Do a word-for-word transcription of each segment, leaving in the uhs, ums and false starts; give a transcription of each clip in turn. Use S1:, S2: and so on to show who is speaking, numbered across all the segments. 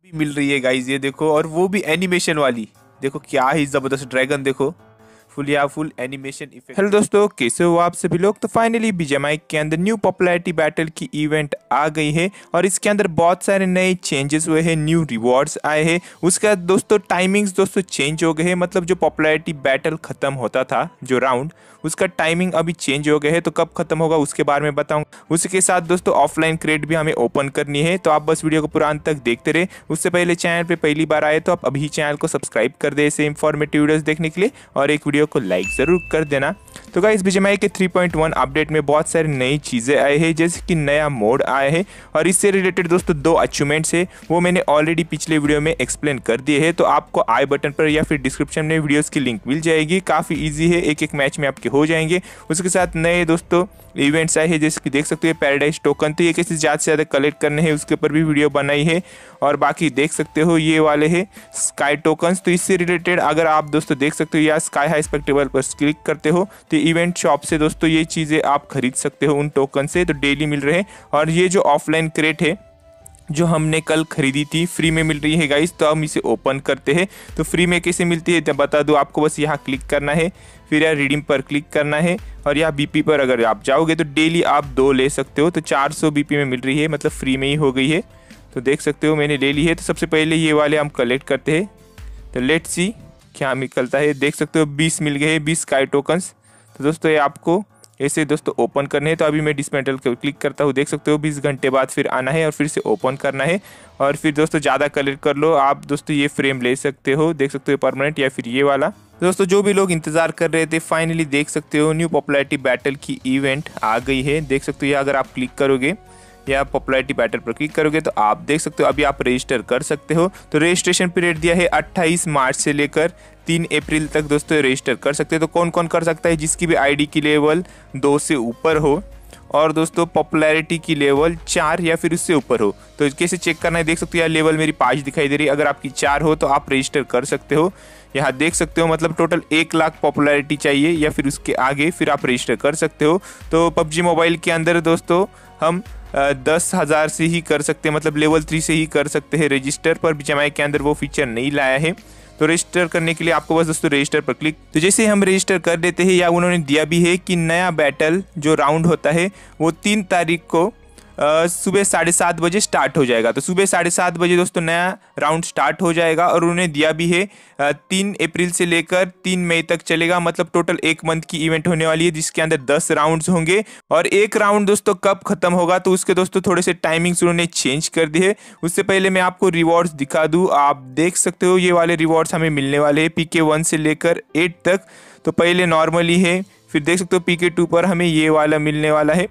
S1: भी मिल रही है गाइज, ये देखो, और वो भी एनिमेशन वाली। देखो क्या ही जबरदस्त ड्रैगन, देखो फुल या फुल एनिमेशन इफेक्ट। हेलो दोस्तों, कैसे हो आप सभी लोग। तो फाइनली बीजीएमआई के अंदर न्यू पॉपुलैरिटी बैटल की इवेंट आ गई है और इसके अंदर बहुत सारे नए चेंजेस हुए हैं, न्यू रिवॉर्ड्स आए हैं। उसका दोस्तों टाइमिंग्स दोस्तों चेंज हो गए हैं, मतलब जो पॉपुलैरिटी बैटल खत्म होता था जो राउंड, उसका टाइमिंग अभी चेंज हो गया है। तो कब खत्म होगा उसके बारे में बताऊंगा। उसी के साथ दोस्तों ऑफलाइन क्रेट भी हमें ओपन करनी है, तो आप बस वीडियो को पूरा अंत तक देखते रहे। उससे पहले चैनल पे पहली बार आए तो आप अभी चैनल को सब्सक्राइब कर दे ऐसे इंफॉर्मेटिव वीडियोस देखने के लिए, और एक वीडियो को लाइक जरूर कर देना। तो गाइस बीजीएमआई के थ्री पॉइंट वन अपडेट में बहुत सारी नई चीज़ें आए हैं, जैसे कि नया मोड आया है और इससे रिलेटेड दोस्तों दो अचीवमेंट्स है, वो मैंने ऑलरेडी पिछले वीडियो में एक्सप्लेन कर दिए है। तो आपको आई बटन पर या फिर डिस्क्रिप्शन में वीडियोस की लिंक मिल जाएगी। काफ़ी ईजी है, एक एक मैच में आपके हो जाएंगे। उसके साथ नए दोस्तों इवेंट्स आए हैं, जैसे कि देख सकते हो पैराडाइज टोकन, तो ये कैसे ज़्यादा से ज़्यादा कलेक्ट करने हैं उसके ऊपर भी वीडियो बनाई है। और बाकी देख सकते हो ये वाले हैं स्काई टोकन्स, तो इससे रिलेटेड अगर आप दोस्तों देख सकते हो या स्काई हाई स्पेक्टेबल पर क्लिक करते हो तो इवेंट शॉप से दोस्तों ये चीज़ें आप खरीद सकते हो उन टोकन से, तो डेली मिल रहे हैं। और ये जो ऑफलाइन क्रेट है जो हमने कल खरीदी थी फ्री में मिल रही है गाइस, तो हम इसे ओपन करते हैं। तो फ्री में कैसे मिलती है तो बता दूं आपको, बस यहाँ क्लिक करना है, फिर यहाँ रिडीम पर क्लिक करना है और यहाँ बीपी पर अगर आप जाओगे तो डेली आप दो ले सकते हो। तो चार सौ बीपी में मिल रही है, मतलब फ्री में ही हो गई है। तो देख सकते हो मैंने ले ली है। तो सबसे पहले ये वाले हम कलेक्ट करते हैं, तो लेट्स सी क्या निकलता है। देख सकते हो बीस मिल गए हैं, बीस स्काई टोकन्स। तो दोस्तों ये आपको ऐसे दोस्तों ओपन करने हैं। तो अभी मैं डिसमेंटल पर क्लिक करता हूँ, देख सकते हो बीस घंटे बाद फिर आना है और फिर से ओपन करना है और फिर दोस्तों ज़्यादा कलेक्ट कर लो आप। दोस्तों ये फ्रेम ले सकते हो, देख सकते हो परमानेंट या फिर ये वाला। दोस्तों जो भी लोग इंतजार कर रहे थे फाइनली देख सकते हो न्यू पॉपुलैरिटी बैटल की इवेंट आ गई है। देख सकते हो अगर आप क्लिक करोगे या पॉपुलैरिटी बैटल पर क्लिक करोगे तो आप देख सकते हो अभी आप रजिस्टर कर सकते हो। तो रजिस्ट्रेशन पीरियड दिया है अट्ठाईस मार्च से लेकर तीन अप्रैल तक दोस्तों रजिस्टर कर सकते हो। तो कौन कौन कर सकता है, जिसकी भी आईडी की लेवल दो से ऊपर हो और दोस्तों पॉपुलैरिटी की लेवल चार या फिर उससे ऊपर हो। तो कैसे चेक करना है, देख सकते हो यार लेवल मेरी पाँच दिखाई दे रही है। अगर आपकी चार हो तो आप रजिस्टर कर सकते हो। यहाँ देख सकते हो मतलब टोटल एक लाख पॉपुलैरिटी चाहिए या फिर उसके आगे, फिर आप रजिस्टर कर सकते हो। तो पबजी मोबाइल के अंदर दोस्तों हम दस हज़ार से ही कर सकते हैं, मतलब लेवल थ्री से ही कर सकते हैं रजिस्टर, पर बीजीएमआई के अंदर वो फीचर नहीं लाया है। तो रजिस्टर करने के लिए आपको बस दोस्तों रजिस्टर पर क्लिक, तो जैसे हम रजिस्टर कर देते हैं या उन्होंने दिया भी है कि नया बैटल जो राउंड होता है वो तीन तारीख को सुबह साढ़े सात बजे स्टार्ट हो जाएगा। तो सुबह साढ़े सात बजे दोस्तों नया राउंड स्टार्ट हो जाएगा और उन्होंने दिया भी है तीन अप्रैल से लेकर तीन मई तक चलेगा, मतलब टोटल एक मंथ की इवेंट होने वाली है जिसके अंदर दस राउंड्स होंगे। और एक राउंड दोस्तों कब खत्म होगा तो उसके दोस्तों थोड़े से टाइमिंग्स उन्होंने चेंज कर दिए है। उससे पहले मैं आपको रिवॉर्ड्स दिखा दूँ, आप देख सकते हो ये वाले रिवॉर्ड्स हमें मिलने वाले हैं पीके वन से लेकर एट तक। तो पहले नॉर्मली है, फिर देख सकते हो पीके टू पर हमें ये वाला मिलने वाला है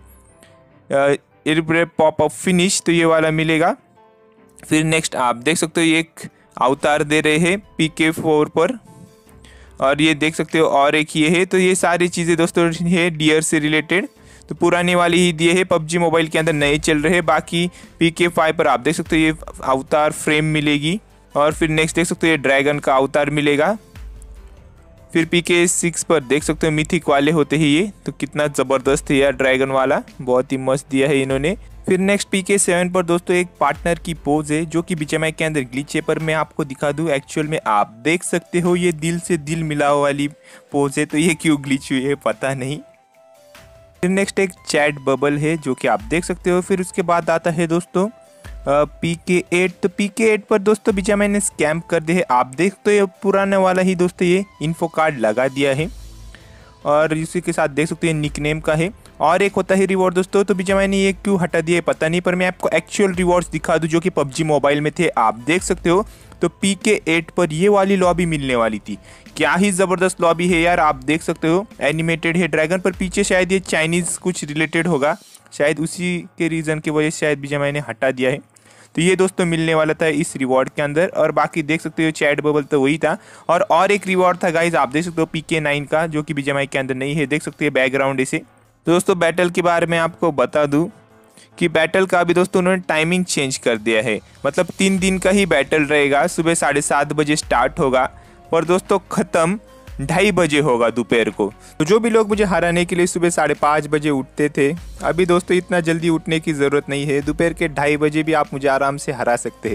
S1: पॉप अप फिनिश, तो ये वाला मिलेगा। फिर नेक्स्ट आप देख सकते हो ये एक अवतार दे रहे हैं पीके फोर पर, और ये देख सकते हो और एक ये है। तो ये सारी चीज़ें दोस्तों है डियर से रिलेटेड, तो पुराने वाली ही दिए है, पबजी मोबाइल के अंदर नए चल रहे हैं। बाकी पीके फाइव पर आप देख सकते हो ये अवतार फ्रेम मिलेगी और फिर नेक्स्ट देख सकते हो ये ड्रैगन का अवतार मिलेगा। फिर पीके सिक्स पर देख सकते हो मिथिक वाले होते हैं ये, तो कितना ज़बरदस्त है यार ड्रैगन वाला, बहुत ही मस्त दिया है इन्होंने। फिर नेक्स्ट पीके सेवन पर दोस्तों एक पार्टनर की पोज है जो कि बीजीएमआई के अंदर ग्लिच है, पर मैं आपको दिखा दूं एक्चुअल में आप देख सकते हो ये दिल से दिल मिला वाली पोज है, तो ये क्यों ग्लिच हुई है पता नहीं। फिर नेक्स्ट एक चैट बबल है जो कि आप देख सकते हो। फिर उसके बाद आता है दोस्तों पीके एट, तो पीके एट पर दोस्तों बीजीएमआई ने स्कैम कर दिया है। आप देख तो ये पुराने वाला ही दोस्तों ये इन्फो कार्ड लगा दिया है और इसी के साथ देख सकते हो निकनेम का है। और एक होता है रिवॉर्ड दोस्तों, तो बीजीएमआई ने ये क्यों हटा दिया है पता नहीं, पर मैं आपको एक्चुअल रिवॉर्ड्स दिखा दूं जो कि पबजी मोबाइल में थे। आप देख सकते हो तो पीके एट पर ये वाली लॉबी मिलने वाली थी, क्या ही ज़बरदस्त लॉबी है यार। आप देख सकते हो एनिमेटेड है ड्रैगन पर, पीछे शायद ये चाइनीज़ कुछ रिलेटेड होगा, शायद उसी के रीज़न की वजह से शायद बीजीएमआई ने हटा दिया है। तो ये दोस्तों मिलने वाला था इस रिवॉर्ड के अंदर, और बाकी देख सकते हो चैट बबल तो वही था। और और एक रिवॉर्ड था गाइज आप देख सकते हो पीके नाइन का, जो कि बीजीएमआई के अंदर नहीं है, देख सकते हो बैकग्राउंड इसे। तो दोस्तों बैटल के बारे में आपको बता दूं कि बैटल का भी दोस्तों उन्होंने टाइमिंग चेंज कर दिया है, मतलब तीन दिन का ही बैटल रहेगा। सुबह साढ़े सात बजे स्टार्ट होगा पर दोस्तों ख़त्म ढाई बजे होगा दोपहर को। तो जो भी लोग मुझे हराने के लिए सुबह साढ़े पाँच बजे उठते थे, अभी दोस्तों इतना जल्दी उठने की ज़रूरत नहीं है, दोपहर के ढाई बजे भी आप मुझे आराम से हरा सकते हैं।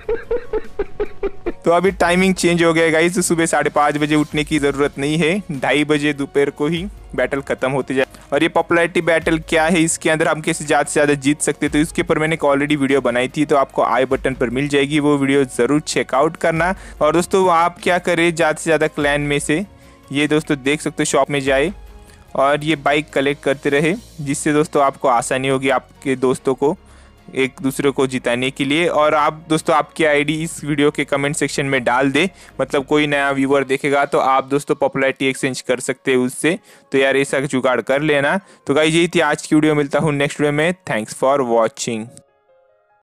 S1: तो अभी टाइमिंग चेंज हो गया गाइस, तो सुबह साढ़े पाँच बजे उठने की ज़रूरत नहीं है, ढाई बजे दोपहर को ही बैटल खत्म होते जाए। और ये पॉपुलैरिटी बैटल क्या है, इसके अंदर हम कैसे ज़्यादा से ज़्यादा जीत सकते हैं, तो इसके ऊपर मैंने एक ऑलरेडी वीडियो बनाई थी, तो आपको आई बटन पर मिल जाएगी, वो वीडियो ज़रूर चेकआउट करना। और दोस्तों आप क्या करें, ज़्यादा से ज़्यादा क्लैन में से ये दोस्तों देख सकते हो शॉप में जाए और ये बाइक कलेक्ट करते रहे, जिससे दोस्तों आपको आसानी होगी आपके दोस्तों को एक दूसरे को जिताने के लिए। और आप दोस्तों आपकी आईडी इस वीडियो के कमेंट सेक्शन में डाल दे, मतलब कोई नया व्यूअर देखेगा तो आप दोस्तों पॉपुलैरिटी एक्सचेंज कर सकते हैं उससे। तो यार ऐसा जुगाड़ कर लेना। तो गाइस यही थी आज की वीडियो, मिलता हूँ नेक्स्ट वीडियो में। Thanks for watching.